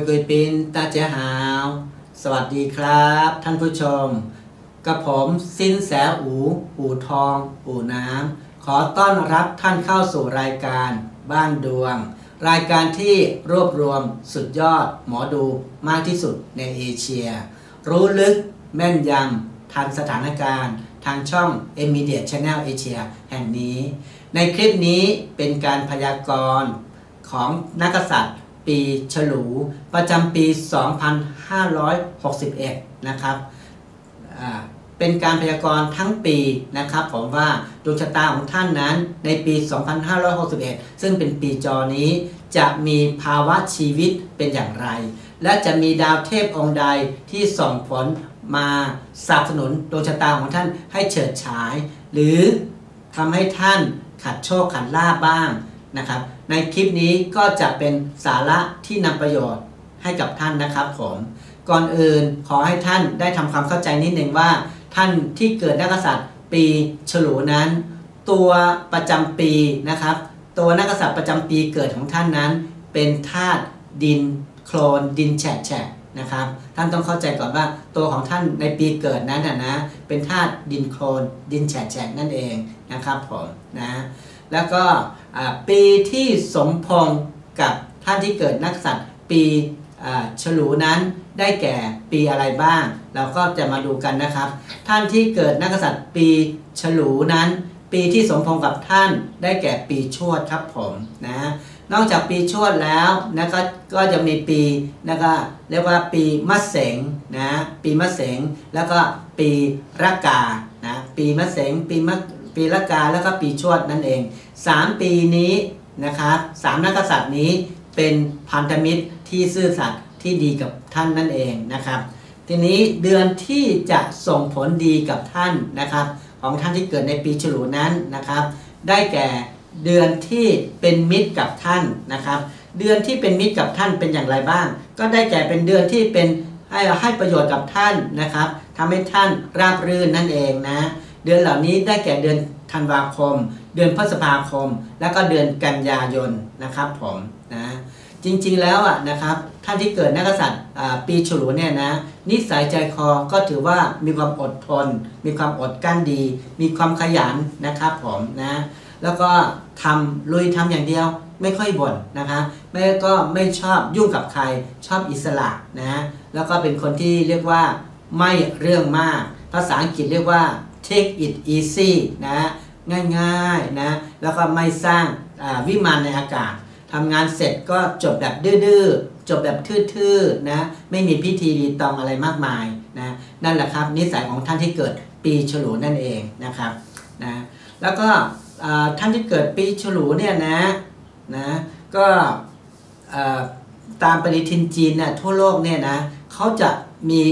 กุยปินตาเจ้าหาวสวัสดีครับท่านผู้ชมกับผมสินแสอู่ทองอู่น้ำขอต้อนรับท่านเข้าสู่รายการบ้านดวงรายการที่รวบรวมสุดยอดหมอดูมากที่สุดในเอเชียรู้ลึกแม่นยำทันสถานการณ์ทางช่อง Immediate Channel Asia แห่งนี้ในคลิปนี้เป็นการพยากรณ์ของนักกษัตริย์ปีฉลูประจำปี 2561 นะครับเป็นการพยากรณ์ทั้งปีนะครับผมว่าดวงชะตาของท่านนั้นในปี 2561 ซึ่งเป็นปีจอนี้จะมีภาวะชีวิตเป็นอย่างไรและจะมีดาวเทพองค์ใดที่ส่งผลมาสนับสนุนดวงชะตาของท่านให้เฉิดฉายหรือทำให้ท่านขัดโชคขัดลาภบ้างนะครับในคลิปนี้ก็จะเป็นสาระที่นำประโยชน์ให้กับท่านนะครับผมก่อนอื่นขอให้ท่านได้ทำความเข้าใจนิดนึงว่าท่านที่เกิดนักกษัตริย์ปีฉลูนั้นตัวประจำปีนะครับตัวนักกษัตริย์ประจำปีเกิดของท่านนั้นเป็นธาตุดินโคลนดินแฉะนะครับท่านต้องเข้าใจก่อนว่าตัวของท่านในปีเกิดนั้นนะเป็นธาตุดินโคลนดินแฉะนั่นเองนะครับผมนะแล้วก็ปีที่สมพงษ์กับท่านที่เกิดนักกษัตริย์ปีฉลูนั้นได้แก่ปีอะไรบ้างเราก็จะมาดูกันนะครับท่านที่เกิดนักกษัตริย์ปีฉลูนั้นปีที่สมพงษ์กับท่านได้แก่ปีชวดครับผมนะนอกจากปีชวดแล้วนะก็จะมีปีนะก็เรียกว่าปีมะเสงนะปีมะเสงแล้วก็ปีระกานะปีมะเสงปีละกาแล้วก็ปีชวดนั่นเอง3ปีนี้นะครับ3นักกษัตริย์นี้เป็นพันธมิตรที่ซื่อสัตย์ที่ดีกับท่านนั่นเองนะครับทีนี้เดือนที่จะส่งผลดีกับท่านนะครับของท่านที่เกิดในปีฉลูนั้นนะครับได้แก่เดือนที่เป็นมิตรกับท่านนะครับเดือนที่เป็นมิตรกับท่านเป็นอย่างไรบ้างก็ได้แก่เป็นเดือนที่เป็นให้ประโยชน์กับท่านนะครับทำให้ท่านราบรื่นนั่นเองนะเดือนเหล่านี้ได้แก่เดือนธันวาคมเดือนพฤษภาคมแล้วก็เดือนกันยายนนะครับผมนะจริงๆแล้วนะครับท่านที่เกิดนักกษัตริย์ปีฉลูเนี่ยนะนิสัยใจคอก็ถือว่ามีความอดทนมีความอดกลั้นดีมีความขยันนะครับผมนะแล้วก็ลุยทำอย่างเดียวไม่ค่อยบ่นนะครับก็ไม่ชอบยุ่งกับใครชอบอิสระนะแล้วก็เป็นคนที่เรียกว่าไม่เรื่องมากภาษาอังกฤษเรียกว่า take it easy นะง่ายๆนะแล้วก็ไม่สร้างวิมานในอากาศทำงานเสร็จก็จบแบบดื้อๆจบแบบทื่อๆนะไม่มีพิธีรีตองอะไรมากมายนะนั่นแหละครับนิสัยของท่านที่เกิดปีฉลูนั่นเองนะครับนะแล้วก็ท่านที่เกิดปีฉลูเนี่ยนะก็ตามปฏิทินจีนทั่วโลกเนี่ยนะเขาจะมี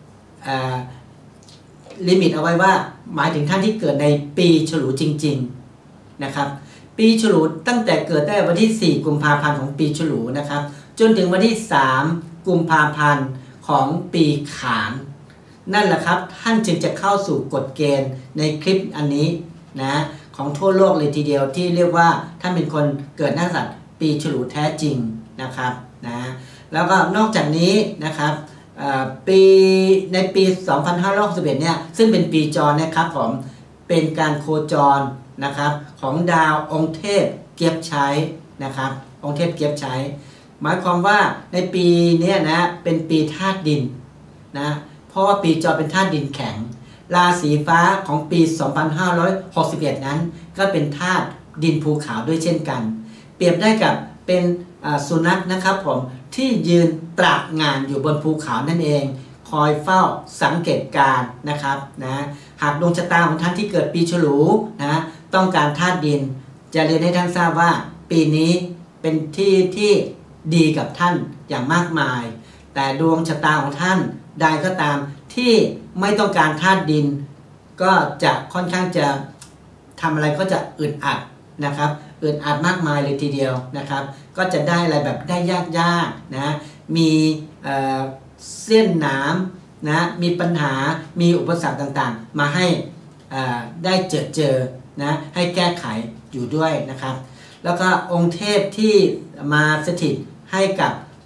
ลิมิตเอาไว้ว่าหมายถึงท่านที่เกิดในปีฉลูจริงๆนะครับปีฉลูตั้งแต่เกิดได้วันที่4กุมภาพันธ์ของปีฉลูนะครับจนถึงวันที่3กุมภาพันธ์ของปีขานนั่นแหละครับท่านจึงจะเข้าสู่กฎเกณฑ์ในคลิปอันนี้นะของทั่วโลกเลยทีเดียวที่เรียกว่าท่านเป็นคนเกิดนักกษัตริย์ปีฉลูแท้จริงนะครับนะแล้วก็นอกจากนี้นะครับในปี 2561 เนี่ยซึ่งเป็นปีจรนะครับผมเป็นการโคจรนะครับของดาวองค์เทพเกียบใช้นะครับองค์เทพเกียบใช้หมายความว่าในปีนี้นะเป็นปีธาตุดินนะเพราะว่าปีจรเป็นธาตุดินแข็งราศีฟ้าของปี 2561 นั้นก็เป็นธาตุดินภูเขาด้วยเช่นกันเปรียบได้กับเป็นสุนัขนะครับผมที่ยืนตระหง่านอยู่บนภูเขานั่นเองคอยเฝ้าสังเกตการนะครับนะหากดวงชะตาของท่านที่เกิดปีฉลูนะต้องการธาตุดินจะเรียนให้ท่านทราบว่าปีนี้เป็นที่ดีกับท่านอย่างมากมายแต่ดวงชะตาของท่านใดก็ตามที่ไม่ต้องการธาตุดินก็จะค่อนข้างจะทำอะไรก็จะอึดอัดนะครับอึดอัดมากมายเลยทีเดียวนะครับก็จะได้อะไรแบบได้ยากๆนะมีเส้นหนามนะมีปัญหามีอุปสรรคต่างๆมาให้ได้เจอนะให้แก้ไขอยู่ด้วยนะครับแล้วก็องค์เทพที่มาสถิตให้กับ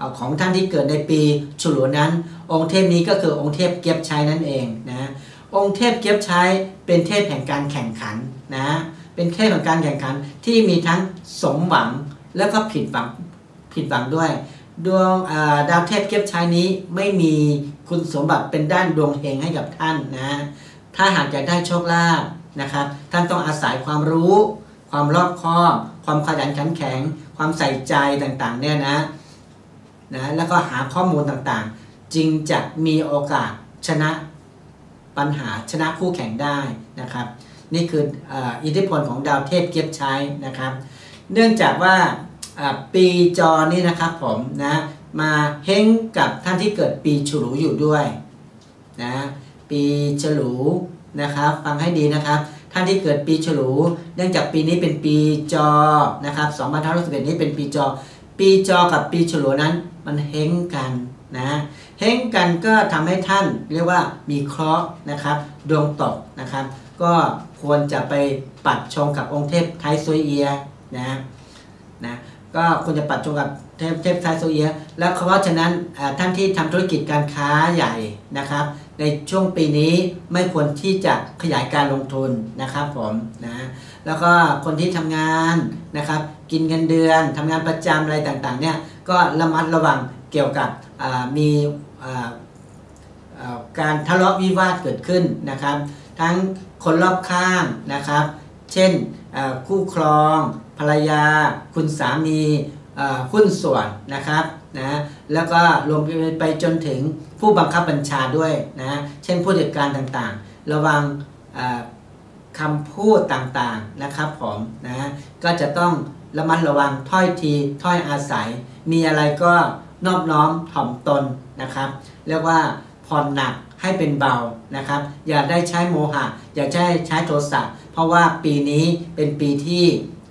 ของท่านที่เกิดในปีฉลูนั้นองค์เทพนี้ก็คือองค์เทพเกียบชัยนั่นเองนะองค์เทพเกียบชัยเป็นเทพแห่งการแข่งขันนะเป็นเทพแห่งการแข่งขันที่มีทั้งสมหวังแล้วก็ผิดหวังด้วยดวงดาวเทพเกียบชัยนี้ไม่มีคุณสมบัติเป็นด้านดวงเฮงให้กับท่านนะถ้าหากอยากได้โชคลาภนะครับท่านต้องอาศัยความรู้ความรอบคอบความขยันขันแข็งความใส่ใจต่างๆเนี่ยนะแล้วก็หาข้อมูลต่างๆจึงจะมีโอกาสชนะปัญหาชนะคู่แข่งได้นะครับนี่คืออิทธิพลของดาวเทพเกียบชัยนะครับเนื่องจากว่าปีจอนี่นะครับผมนะมาเฮ้งกับท่านที่เกิดปีฉลูอยู่ด้วยนะปีฉลูนะครับฟังให้ดีนะครับท่านที่เกิดปีฉลูเนื่องจากปีนี้เป็นปีจอนะครับ2511นี้เป็นปีจอกับปีฉลูนั้นมันเฮ้งกันนะเฮ้งกันก็ทำให้ท่านเรียกว่ามีเคราะห์นะครับดวงตกนะครับก็ควรจะไปปัดชงกับองค์เทพไทซุยเอียนะก็ควรจะปัดชงกับเทพไทซุยเอียแล้วเพราะฉะนั้นท่านที่ทำธุรกิจการค้าใหญ่นะครับในช่วงปีนี้ไม่ควรที่จะขยายการลงทุนนะครับผมนะแล้วก็คนที่ทำงานนะครับกินเงินเดือนทำงานประจำอะไรต่างๆเนี่ยก็ระมัดระวังเกี่ยวกับมีการทะเลาะวิวาทเกิดขึ้นนะครับทั้งคนรอบข้างนะครับเช่นคู่ครองภรรยาคุณสามีหุ้นส่วนนะครับนะแล้วก็รวมไปจนถึงผู้บังคับบัญชาด้วยนะเช่นผู้จัดการต่างๆระวังคำพูดต่างๆนะครับผมนะก็จะต้องระมัดระวังถ้อยทีถ้อยอาศัยมีอะไรก็นอบน้อมถ่อมตนนะครับเรียกว่าผ่อนหนักให้เป็นเบานะครับอย่าได้ใช้โมหะอย่าใช้โทสะเพราะว่าปีนี้เป็นปีที่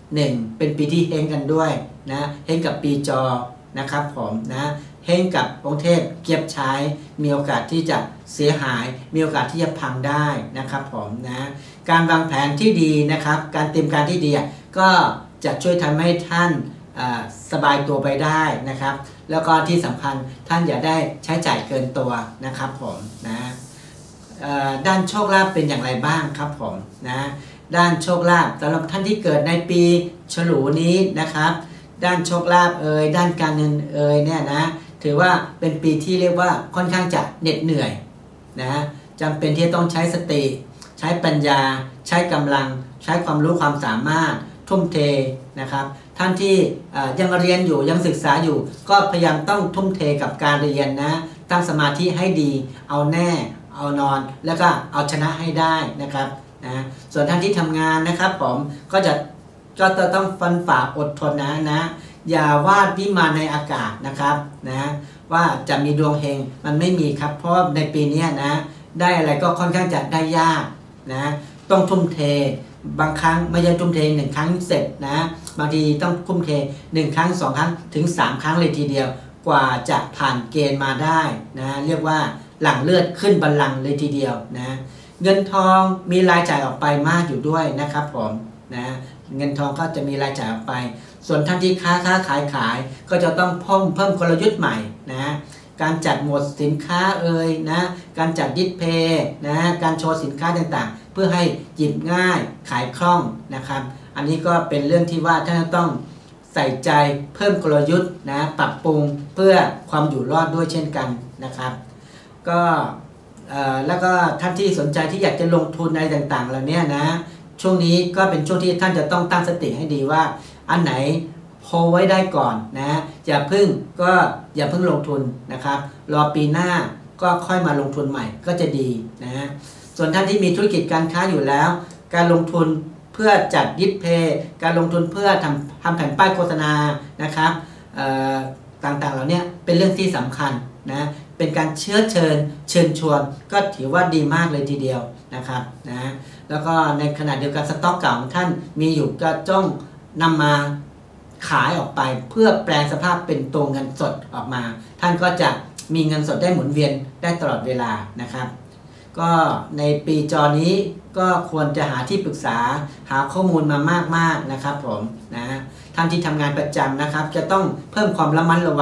1เป็นปีที่เฮงกันด้วยนะเฮงกับปีจอนะครับผมนะเฮงกับองค์เทพเกียบชัยมีโอกาสที่จะเสียหายมีโอกาสที่จะพังได้นะครับผมนะการวางแผนที่ดีนะครับการเตรียมการที่ดีก็จะช่วยทำให้ท่านสบายตัวไปได้นะครับแล้วก็ที่สำคัญท่านอย่าได้ใช้จ่ายเกินตัวนะครับผมนะด้านโชคลาภเป็นอย่างไรบ้างครับผมนะด้านโชคลาภสำหรับท่านที่เกิดในปีฉลูนี้นะครับด้านโชคลาภด้านการเงินเนี่ยนะถือว่าเป็นปีที่เรียกว่าค่อนข้างจะเหน็ดเหนื่อยนะจำเป็นที่ต้องใช้สติใช้ปัญญาใช้กำลังใช้ความรู้ความสามารถทุ่มเทนะครับท่านที่ยังเรียนอยู่ยังศึกษาอยู่ก็พยายามต้องทุ่มเทกับการเรียนนะตั้งสมาธิให้ดีเอาแน่เอานอนแล้วก็เอาชนะให้ได้นะครับนะส่วนท่านที่ทำงานนะครับผมก็ต้องฟันฝ่าอดทนนะอย่าวาดวิมานในอากาศนะครับนะว่าจะมีดวงเฮงมันไม่มีครับเพราะในปีนี้นะได้อะไรก็ค่อนข้างจะได้ยากนะต้องทุ่มเทบางครั้งไม่ใช่ทุ่มเท1ครั้งเสร็จนะบางทีต้องทุ่มเท1ครั้ง2ครั้งถึง3ครั้งเลยทีเดียวกว่าจะผ่านเกณฑ์มาได้นะเรียกว่าหลั่งเลือดขึ้นบัลลังก์เลยทีเดียวนะเงินทองมีรายจ่ายออกไปมากอยู่ด้วยนะครับผมนะเงินทองก็จะมีรายจ่ายออกไปส่วนท่านที่ค้าขายก็จะต้องเพิ่มกลยุทธ์ใหม่นะการจัดหมวดสินค้านะการจัดดิสเพย์นะการโชว์สินค้าต่างๆเพื่อให้หยิบง่ายขายคล่องนะครับอันนี้ก็เป็นเรื่องที่ว่าท่านต้องใส่ใจเพิ่มกลยุทธ์นะปรับปรุงเพื่อความอยู่รอดด้วยเช่นกันนะครับก็แล้วก็ท่านที่สนใจที่อยากจะลงทุนอะไรต่างๆเหล่านี้นะช่วงนี้ก็เป็นช่วงที่ท่านจะต้องตั้งสติให้ดีว่าอันไหนโฮไว้ได้ก่อนนะอย่าเพิ่งลงทุนนะครับรอปีหน้าก็ค่อยมาลงทุนใหม่ก็จะดีนะส่วนท่านที่มีธุรกิจการค้าอยู่แล้วการลงทุนเพื่อจัดดิสเพย์การลงทุนเพื่อทำแผ่นป้ายโฆษณานะครับต่างๆเหล่านี้เป็นเรื่องที่สำคัญนะเป็นการเชิญชวนก็ถือว่าดีมากเลยทีเดียวนะครับนะแล้วก็ในขณะเดียวกันสต็อกเก่าของท่านมีอยู่ก็ต้องนำมาขายออกไปเพื่อแปลงสภาพเป็นตัวเงินสดออกมาท่านก็จะมีเงินสดได้หมุนเวียนได้ตลอดเวลานะครับก็ในปีจอนี้ก็ควรจะหาที่ปรึกษาหาข้อมูลมามากๆนะครับผมนะท่านที่ทำงานประจำนะครับจะต้องเพิ่มความระมัดระวัง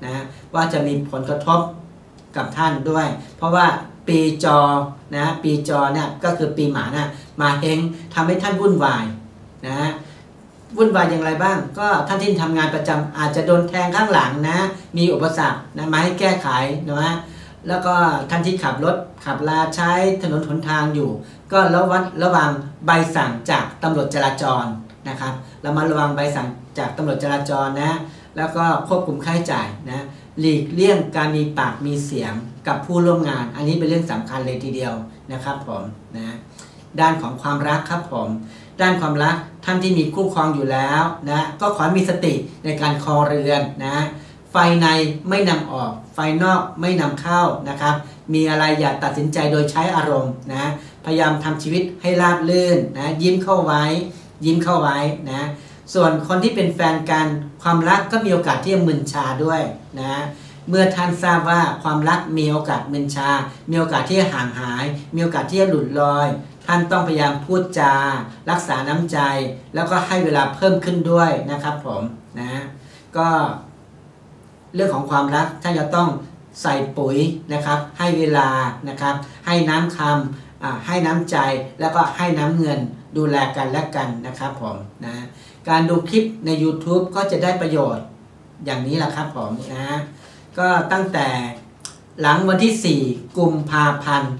นะว่าจะมีผลกระทบกับท่านด้วยเพราะว่าปีจอนะปีจอเนี่ยก็คือปีหมานะมาเฮงทำให้ท่านวุ่นวายนะวุ่นวายอย่างไรบ้างก็ท่านที่ทำงานประจำอาจจะโดนแทงข้างหลังนะมีอุปสรรคนะมาให้แก้ไขนะแล้วก็ท่านที่ขับรถขับลาใช้ถนนหนทางอยู่ก็ระวังใบสั่งจากตำรวจจราจรนะครับเรามาระวังใบสั่งจากตำรวจจราจรนะแล้วก็ควบคุมค่าใช้จ่ายนะหลีกเลี่ยงการมีปากมีเสียงกับผู้ร่วมงานอันนี้เป็นเรื่องสำคัญเลยทีเดียวนะครับผมนะด้านของความรักครับผมด้านความรักท่านที่มีคู่ครองอยู่แล้วนะก็ขอมีสติในการครองเรือนนะไฟในไม่นำออกไฟนอกไม่นำเข้านะครับมีอะไรอย่าตัดสินใจโดยใช้อารมณ์นะพยายามทำชีวิตให้ราบรื่นนะยิ้มเข้าไว้นะส่วนคนที่เป็นแฟนกันความรักก็มีโอกาสที่จะมึนชาด้วยนะเมื่อท่านทราบว่าความรักมีโอกาสมึนชามีโอกาสที่จะห่างหายมีโอกาสที่จะหลุดลอยท่านต้องพยายามพูดจารักษาน้ำใจแล้วก็ให้เวลาเพิ่มขึ้นด้วยนะครับผมนะก็เรื่องของความรักท่านจะต้องใส่ปุ๋ยนะครับให้เวลานะครับให้น้ำคำให้น้ำใจแล้วก็ให้น้ำเงินดูแลกันและกันนะครับผมนะการดูคลิปใน YouTube ก็จะได้ประโยชน์อย่างนี้แหละครับผมนะก็ตั้งแต่หลังวันที่4กุมภาพันธ์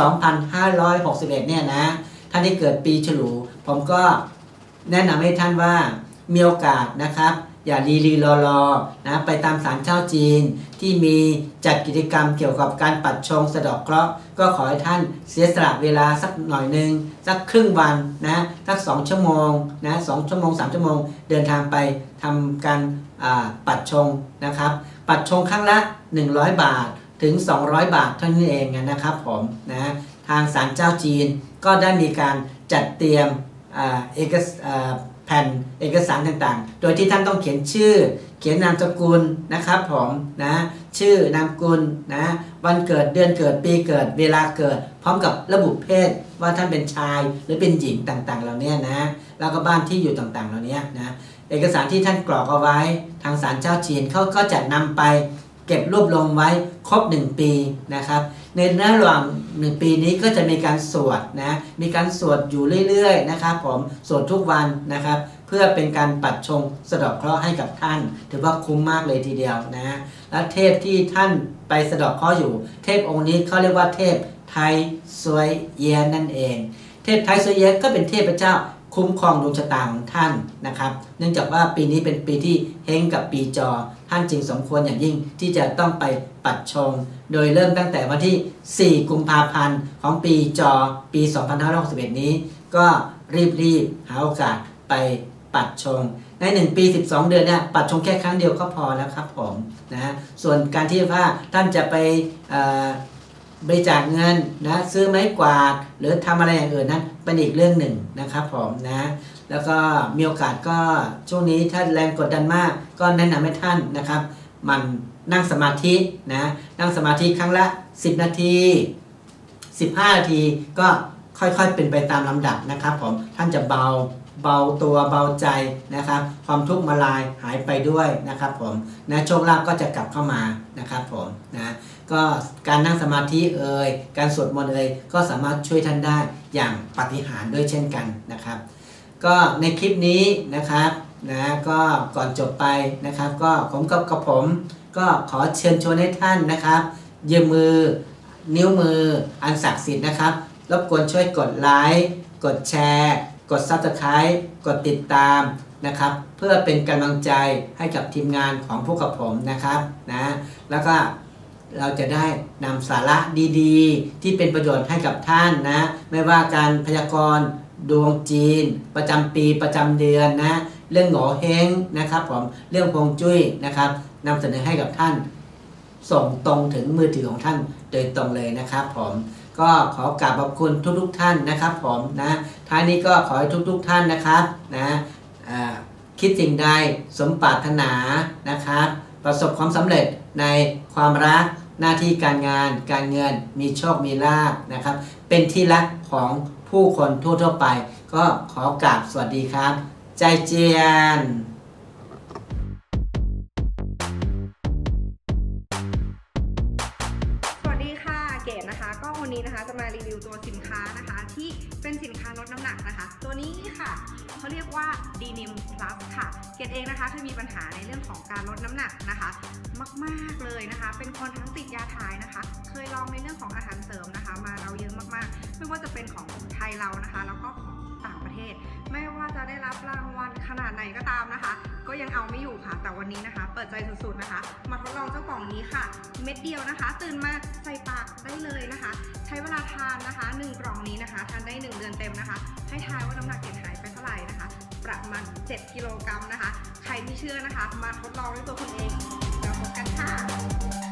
2561เนี่ยนะท่านที่เกิดปีฉลูผมก็แนะนำให้ท่านว่ามีโอกาสนะครับอย่าลีรอนะไปตามศาลเจ้าจีนที่มีจัดกิจกรรมเกี่ยวกับการปัดชงสะเดาะเคราะห์ก็ขอให้ท่านเสียสละเวลาสักหน่อยนึงสักครึ่งวันนะสัก2 ชั่วโมงนะ2 ชั่วโมง 3 ชั่วโมงเดินทางไปทำการปัดชงนะครับปัดชงครั้งละ100 บาทถึง200 บาทเท่านั้นเองนะครับผมนะทางศาลเจ้าจีนก็ได้มีการจัดเตรียมแผ่นเอกสารต่างๆโดยที่ท่านต้องเขียนชื่อเขียนนามสกุลนะครับผมนะชื่อนามสกุลนะวันเกิดเดือนเกิดปีเกิดเวลาเกิดพร้อมกับระบุเพศว่าท่านเป็นชายหรือเป็นหญิงต่างๆเหล่านี้นะแล้วก็บ้านที่อยู่ต่างๆเหล่านี้นะเอกสารที่ท่านกรอกเอาไว้ทางศาลเจ้าจีนเขาก็จะนำไปเก็บรวบรวมไว้ครบ1 ปีนะครับในระหว่าง1 ปีนี้ก็จะมีการสวดนะมีการสวดอยู่เรื่อยๆนะครับผมสวดทุกวันนะครับเพื่อเป็นการปัดชงสะเดาะเคราะห์ให้กับท่านถือว่าคุ้มมากเลยทีเดียวนะและเทพที่ท่านไปสะเดาะเคราะห์อยู่เทพองค์นี้เขาเรียกว่าเทพไทซวยเอียนั่นเองเทพไทซวยเอียก็เป็นเทพเจ้าคุ้มครองดวงชะตาของท่านนะครับเนื่องจากว่าปีนี้เป็นปีที่เฮงกับปีจอท่านจึงสมควรอย่างยิ่งที่จะต้องไปปัดชงโดยเริ่มตั้งแต่วันที่4 กุมภาพันธ์ของปีจอปี2561นี้ก็รีบหาโอกาสไปปัดชงใน1 ปี 12 เดือนเนี่ยปัดชงแค่ครั้งเดียวก็พอแล้วครับผมนะส่วนการที่ว่าท่านจะไปบริจาคเงินนะซื้อไม้กวาดหรือทำอะไรอย่างอื่นนั้นเป็นอีกเรื่องหนึ่งนะครับผมนะแล้วก็มีโอกาสก็ช่วงนี้ถ้าแรงกดดันมากก็แนะนำให้ท่านนะครับมันนั่งสมาธินะนั่งสมาธิครั้งละ10 นาที15 นาทีก็ค่อยๆเป็นไปตามลำดับนะครับผมท่านจะเบาตัวเบาใจนะครับความทุกข์มาลายหายไปด้วยนะครับผมนะโชคลาภก็จะกลับเข้ามานะครับผมนะก็การนั่งสมาธิการสวดมนต์ก็สามารถช่วยท่านได้อย่างปาฏิหาริย์ด้วยเช่นกันนะครับก็ในคลิปนี้นะครับนะก็ก่อนจบไปนะครับก็ผมกับผมก็ขอเชิญชวนให้ท่านนะครับยืมมือนิ้วมืออันศักดิ์สิทธิ์นะครับรบกวนช่วยกดไลค์กดแชร์กด Subscribe กดติดตามนะครับเพื่อเป็นกำลังใจให้กับทีมงานของพวกกับผมนะครับนะแล้วก็เราจะได้นำสาระดีๆที่เป็นประโยชน์ให้กับท่านนะไม่ว่าการพยากรณ์ดวงจีนประจำปีประจำเดือนนะเรื่องโหงเฮงนะครับผมเรื่องฮวงจุ้ยนะครับนำเสนอให้กับท่านส่งตรงถึงมือถือของท่านโดยตรงเลยนะครับผมก็ขอกราบขอบคุณทุกท่านนะครับผมนะท้ายนี้ก็ขอให้ทุกท่านนะครับนะคิดสิ่งใดสมปรารถนานะครับประสบความสำเร็จในความรักหน้าที่การงานการเงินมีโชคมีลาภนะครับเป็นที่รักของผู้คนทั่วไปก็ขอกราบสวัสดีครับใจเจียนนะคะก็วันนี้นะคะจะมารีวิวตัวสินค้านะคะที่เป็นสินค้าลดน้ำหนักนะคะตัวนี้ค่ะเขาเรียกว่า Denim Plus ค่ะเกดเองนะคะเคยมีปัญหาในเรื่องของการลดน้ำหนักนะคะมากๆเลยนะคะเป็นคนทั้งติดยาถ่ายนะคะเคยลองในเรื่องของอาหารเสริมนะคะมาเราเยอะมากๆไม่ว่าจะเป็นของไทยเรานะคะแล้วก็ของต่างประเทศไม่ว่าจะได้รับรางวัลขนาดไหนก็ตามนะคะก็ยังเอาไม่อยู่ค่ะแต่วันนี้นะคะเปิดใจสุดๆนะคะมาทดลองเจ้ากล่องนี้ค่ะเม็ดเดียวนะคะตื่นมาใส่ปากได้เลยนะคะใช้เวลาทานนะคะ1กล่องนี้นะคะทานได้1เดือนเต็มนะคะให้ทายว่าน้ำหนักเกดหายไปเท่าไหร่นะคะประมาณ7 กิโลกรัมนะคะใครไม่เชื่อนะคะมาทดลองด้วยตัวคุณเองแล้วพบกันค่ะ